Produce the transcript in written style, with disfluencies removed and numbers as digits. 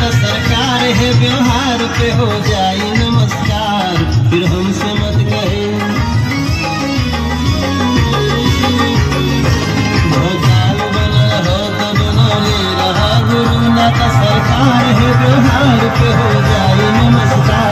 सरकार है, व्यवहार पे हो जाए नमस्कार, फिर हमसे मत कहे। भोजाल बना हो तो बनौले रहा गुरु, ना सरकार है, व्यवहार पे हो जाए नमस्कार।